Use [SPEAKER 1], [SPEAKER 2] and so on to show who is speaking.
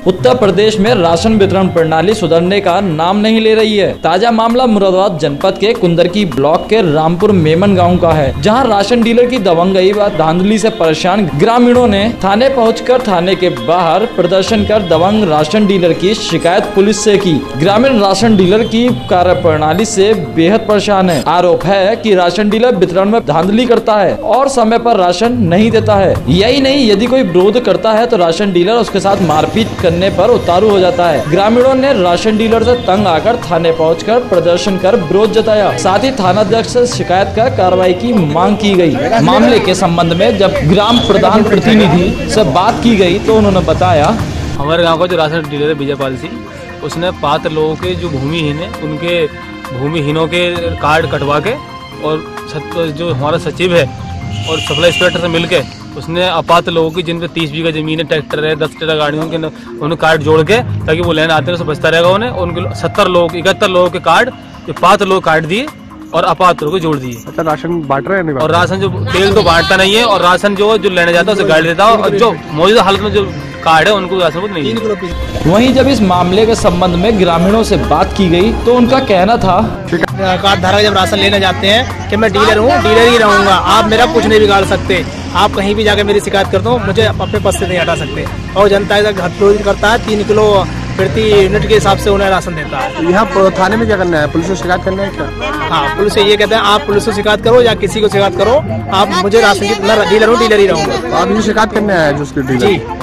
[SPEAKER 1] उत्तर प्रदेश में राशन वितरण प्रणाली सुधरने का नाम नहीं ले रही है। ताजा मामला मुरादाबाद जनपद के कुंदरकी ब्लॉक के रामपुर मेमन गांव का है, जहां राशन डीलर की दबंगई व धांधली से परेशान ग्रामीणों ने थाने पहुंचकर थाने के बाहर प्रदर्शन कर दबंग राशन डीलर की शिकायत पुलिस से की। ग्रामीण राशन डीलर की कार्यप्रणाली से बेहद परेशान है। आरोप है कि राशन डीलर वितरण में धांधली करता है और समय पर राशन नहीं देता है। यही नहीं, यदि कोई विरोध करता है तो राशन डीलर उसके साथ मारपीट करने पर उतारू हो जाता है। ग्रामीणों ने राशन डीलर से तंग आकर थाने पहुंचकर प्रदर्शन कर विरोध जताया। साथ ही थानाध्यक्ष से शिकायत कर कार्रवाई की मांग की गई। मामले के संबंध में जब ग्राम प्रधान प्रतिनिधि से बात की गई तो उन्होंने बताया,
[SPEAKER 2] हमारे गांव का जो राशन डीलर है विजयपाल सिंह, उसने पात्र लोगों के जो भूमिहीन है उनके भूमिहीनों के कार्ड कटवा के और जो हमारा सचिव है और सप्लाई इंस्पेक्टर से मिलके उसने अपात्र लोगों की जिनपे 30 बीघा जमीन है, ट्रैक्टर है, 10 ट्रैक्टर गाड़ियों के उन्हें कार्ड जोड़ के, ताकि वो लेने आते हैं तो बचता रहेगा उन्हें। उनके 71 लोगों के कार्ड जो पात्र लोग काट दिए और अपात्र को जोड़ दिए।
[SPEAKER 3] अच्छा, राशन बांट रहे हैं?
[SPEAKER 2] और राशन जो तेल तो बांटता नहीं है और राशन जो लेने जाता है उसे गाड़ी देता है और जो मौजूदा हालत में जो कार्ड है उनको राशन नहीं है।
[SPEAKER 1] वहीं जब इस मामले के संबंध में ग्रामीणों से बात की गई तो उनका कहना था,
[SPEAKER 4] कार्ड धारक जब राशन लेने जाते हैं कि मैं डीलर हूँ, डीलर ही रहूंगा, आप मेरा कुछ नहीं बिगाड़ सकते, आप कहीं भी जाकर मेरी शिकायत कर दो, मुझे अपने पद से नहीं हटा सकते। और जनता घर करता है 3 किलो प्रति यूनिट के हिसाब से उन्हें राशन देता है।
[SPEAKER 3] यहाँ थाने में क्या करना है? पुलिस से शिकायत करना है क्या?
[SPEAKER 4] हाँ, पुलिस से ये कहते हैं आप पुलिस से शिकायत करो या किसी को शिकायत करो, आप मुझे राशन की डीलर हूँ, डीलर ही रहूंगा।
[SPEAKER 3] आप ये शिकायत करने आए जो उसके डीलर?
[SPEAKER 4] जी।